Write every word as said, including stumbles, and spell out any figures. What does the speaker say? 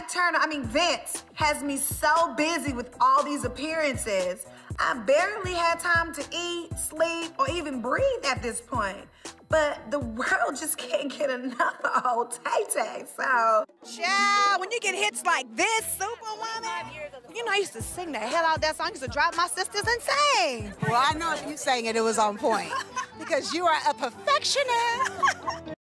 Turner, I mean Vince, has me so busy with all these appearances. I barely had time to eat, sleep, or even breathe at this point. But the world just can't get enough of old Tay-Tay, so. Child, when you get hits like this, Superwoman, you know, I used to sing the hell out of that song. I used to drive my sisters insane. Well, I know if you sang it, it was on point. Because you are a perfectionist.